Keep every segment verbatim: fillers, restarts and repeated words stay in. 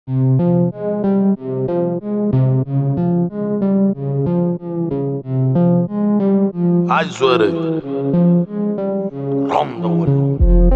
Ay, suere. Rondo, güey.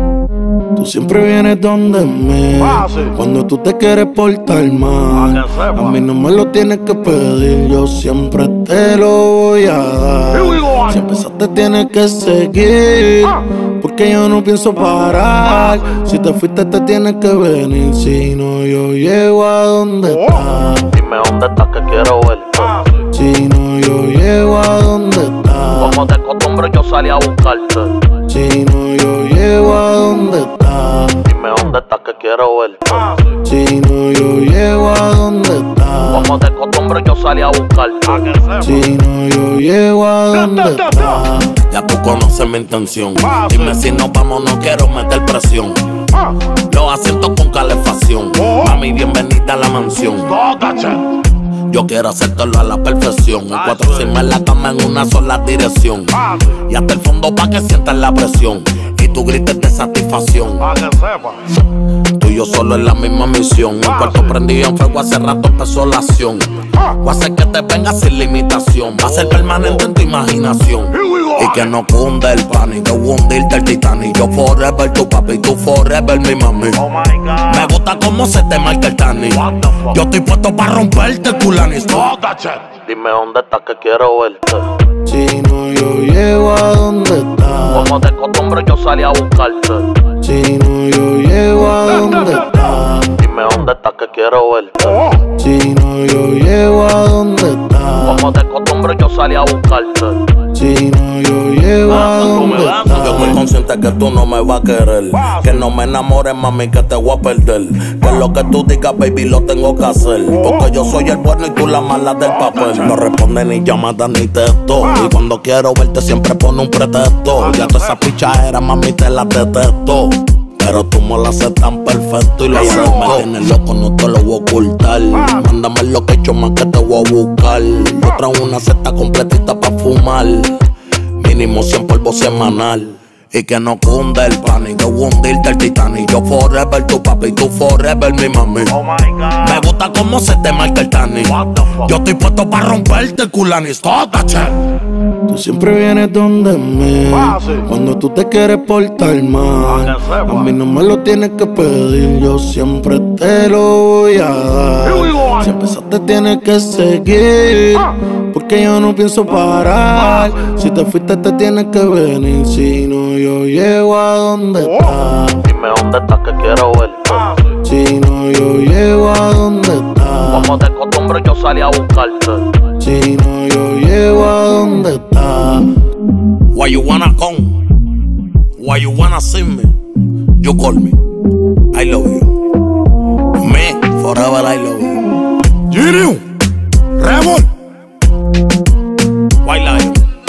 Tú siempre vienes donde me Ah, sí. cuando tú te quieres portar mal. Ah, que sepa. A mí no me lo tienes que pedir, yo siempre te lo voy a dar. Here we go. Si empezaste tienes que seguir, Ah. porque yo no pienso parar. Si te fuiste te tienes que venir, si no yo llego a donde Oh. estás. Dime dónde estás que quiero verte. Ah, sí. Si no yo llego a donde estás. Como de costumbre yo salí a buscarte. Si no yo llego a donde estás. Dime dónde estás que quiero verte. Ah, sí. Si no yo llego a donde estás. Como de costumbre yo salí a buscarte. Si no yo llego a donde estás. Ya tú conoces mi intención. Ah, Dime sí. si nos vamos, no quiero meter presión. Ah. Los asientos con calefacción. Oh. Mami, bienvenida a la mansión. No, tache. Yo quiero hacértelo a la perfección. En Ah, cuatro sí. firmas en la cama en una sola dirección. Ah, sí. Y hasta el fondo pa' que sientas la presión. Y tú grites de satisfacción. Pa' que sepa. Tú y yo solo en la misma misión. El Ah, cuarto sí. prendido en fuego, hace rato empezó la acción. Ah. Voy a hacer que te vengas sin limitación. Va a ser permanente en tu imaginación. Here we go. Y que no cunde el pánico, hundirte el Titanic. Yo forever tu papi, tú forever mi mami. Oh my God. Me gusta cómo se te marca el tanning. What the fuck? Yo estoy puesto para romperte el culanis. No, tache. Dime dónde estás que quiero verte. Si no yo llego a donde estás. Como de costumbre yo salí a buscarte. Si no yo llego a donde estás. Dime dónde estás que quiero verte. Si no yo llego a donde estás. Como de costumbre yo salí a buscarte. Si no yo llego a donde Yo estoy estás. consciente que tú no me vas a querer. Que no me enamores, mami, que te voy a perder. Que lo que tú digas, baby, lo tengo que hacer. Porque yo soy el bueno y tú la mala del papel. No responde ni llamada ni texto. Y cuando quiero verte siempre pone un pretexto. Ya toda esa pichadera, mami, te la detesto. Pero tú me lo haces tan perfecto y lo haces. Me tienes loco, no te lo voy a ocultar. Mándame lo que he hecho más que te voy a buscar. Yo traigo una cesta completita pa' fumar. Mínimo cien polvos semanal. Y que no cunde el pánico, hundirte el Titanic. Yo forever tu papi, tú forever mi mami. Oh my God. Me gusta cómo se te marca el tanning. What the fuck? Yo estoy puesto para romperte el culanis. Tótache. Tú siempre vienes donde me Ah, sí. cuando tú te quieres portar mal. Ah, que sepa. A mí no me lo tienes que pedir, yo siempre te lo voy a Here we go. dar. Si empezaste tienes que seguir, Ah. porque yo no pienso parar. Si te fuiste te tienes que venir, si no yo llego a donde Oh. estás. Dime dónde estás que quiero verte. Si no yo llego a donde estás. Como de costumbre yo salí a buscarte. Si no yo llego a donde estás. Why you wanna come? Why you wanna see me? You call me. I love you. Me, forever I love you. Giriu, Rebel. White Lion.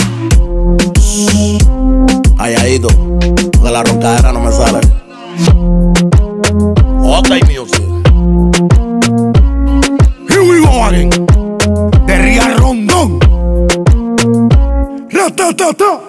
Halladito, porque la roncadera no me sale. Otra music. Here we go again. De Ría Rondón. Ratatata.